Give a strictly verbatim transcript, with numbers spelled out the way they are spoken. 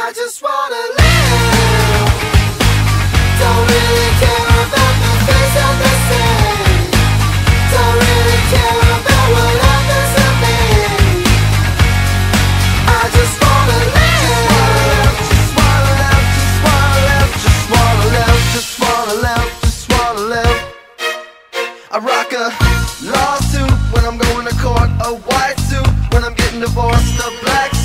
I just wanna live. Don't really care about the things that they say. Don't really care about what happens to me. I just wanna live. Just wanna live, just wanna live, just wanna live, just wanna live, just wanna live. I rock a lawsuit when I'm going to court, a white suit when I'm getting divorced, a black